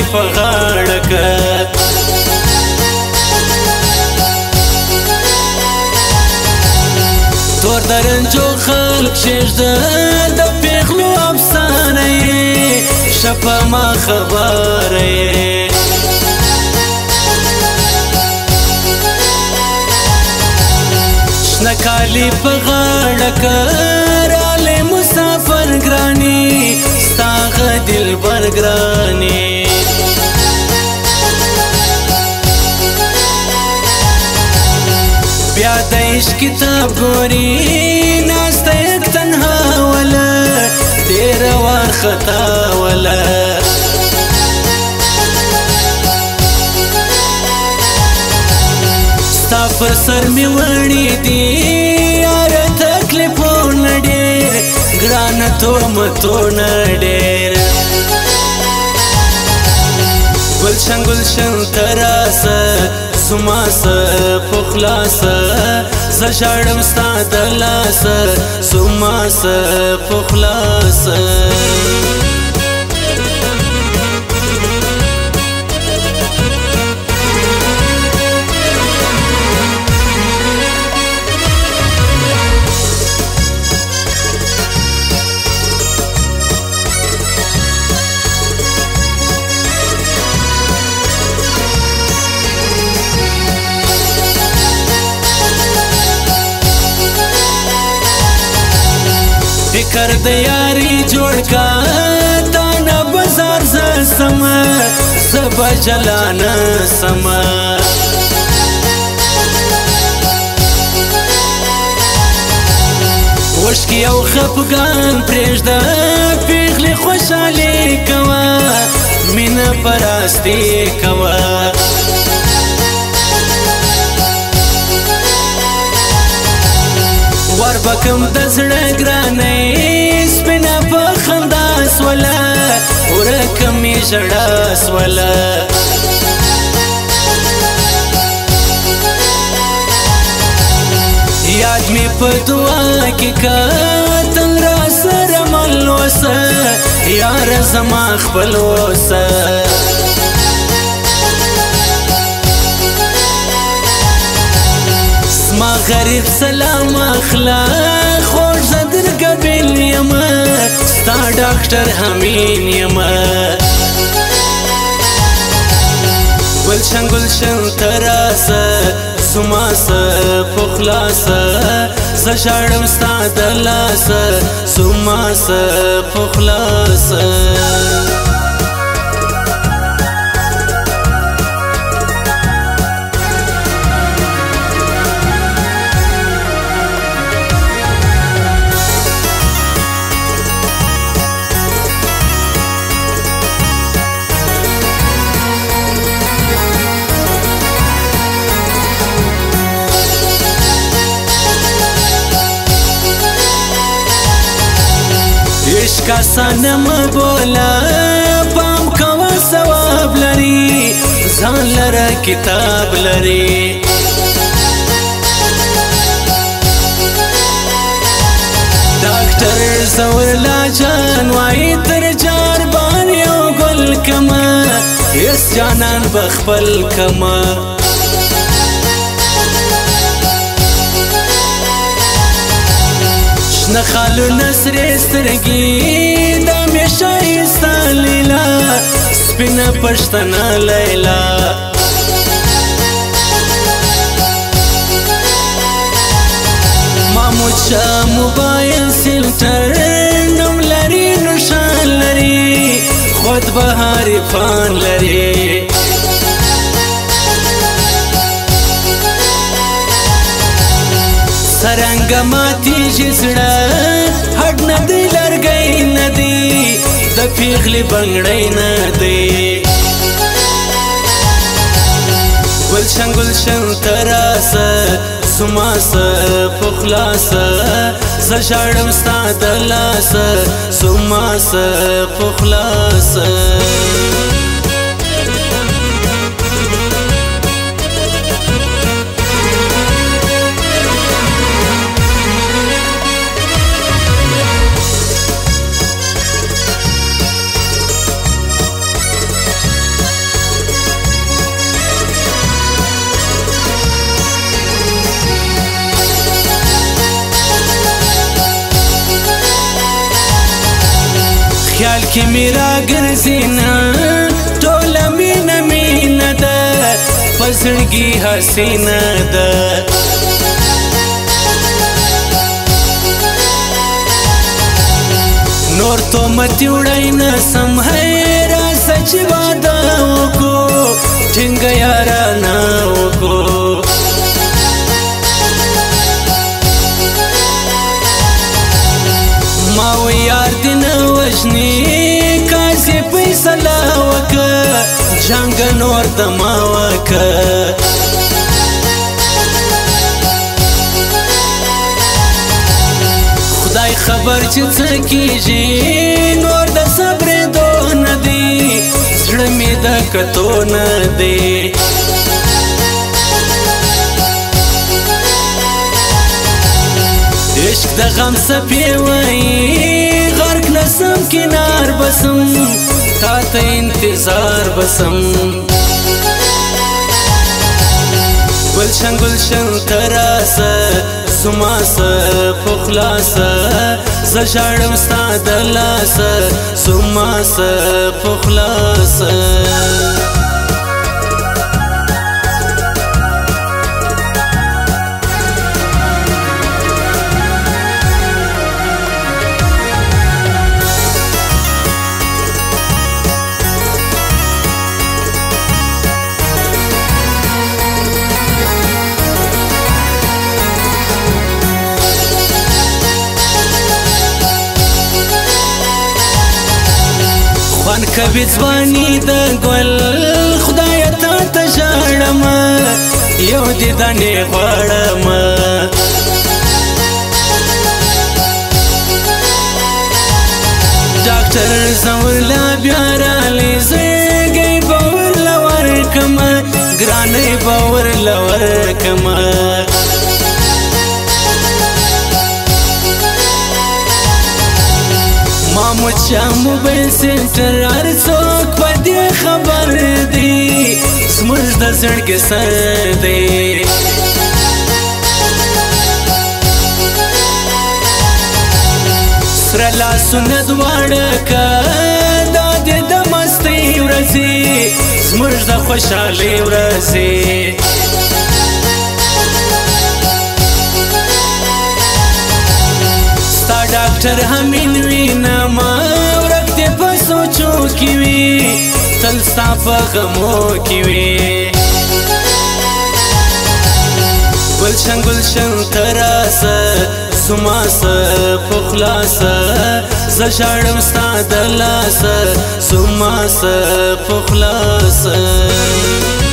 په غاړه که تور درنجو خلق شیږده د پیغلو افسانه یې شپه ما خبره یې شنه کالي په غاړه که رالی مسافر ګراني ستا هغه دلبر ګراني بیا د عشق کتاب ګوري ناسته یک تنها وله ډېره وارخطا وله ستا پر سر مې وړي دي یاره تکلیفونه ډېر ګرانه تهمتونه ډېر ګلشن ګلشن ته راسه زما سه په خلاصه زه ژاړم ستا د لاسه زما سه په خلاصه فکر د یاري جوړ کا تانه بازار ز سم زب جلانه سم وشکی او خفګان پرېږده پیغلې خوشحالي کوه مینه پرستي کوه ور بکم د زړه ګرانۍ سپینه په خندا سوله ورکه مې ژړا سوله یاد مې په دعا کې که تل را سره مل اوسه یاره زما خپل اوسه ما غریب سلام اخلا خوش زدر قبل یما ستا ډاکټر همین یما گلشن گلشن ته راسه زما سه په خلاصه زه ژاړم ستا د لاسه زما سه په خلاصه عشق آسانه مه بوله پام کوه ثواب لري ځان لره کتاب لري ډاکټر زورلا جان وایي تر جار بان یو ګل کمه هېڅ جانان به خپل کمه شنه خالونه سرې سترګې د همیشه ستا لیلا سپینه پښتنه لیلا محمود شاه موبایل سنټر نوم لري نښان لري خود بهاري فان لري سرنګه ماتېږي زړه هډ نه دی لرګی نه دی د پیغلې بنګړی نه دی گلشن گلشن ته راسه زما سه په خلاصه زه ژاړم ستا د لاسه زما سه په خلاصه خیال کې میرا ګرځینا ټوله مینه مینه ده په زړګي حسینه ده نور تهمت وړی نه سم هی راسه چې واده وکړو ټینګه یارانه وکړو ما و یار دې نه وژني کاسې فیصله وکړه جنګ نور د ما وکړه خدای خبر چې څه کېږي نور د صبرېدو نه دی زړه مې د کتو نه دی عشق د غم څپې وایي غرق نسم کنار بسم تا ته انتظار بسم گلشن گلشن تراسه زما سه په خلاصه زه ژاړم ستا د لاسه زما سه په خلاصه خوان کوي ځواني د ګل خدایه تا ته ژاړم یو دیدنې غواړم ډاکټر زورلا بیا رالی زړګی به ورله ورکمه ګرانۍ به ورله ورکمه محمود شاه موبایل سنټر هر څوک په دې خبر دی زموږ د زړګي سر دی سره لاسونه دواړه که دا دې د مستۍ ورځې زموږ د خوشحالۍ ورځې ډاکټر همین وینما ورک دې په سوچو کې وي تل ستا په غمو کې وي گلشن گلشن تراسه زما سه په خلاصه زه ژاړم ستا د لاسه زما سه په خلاصه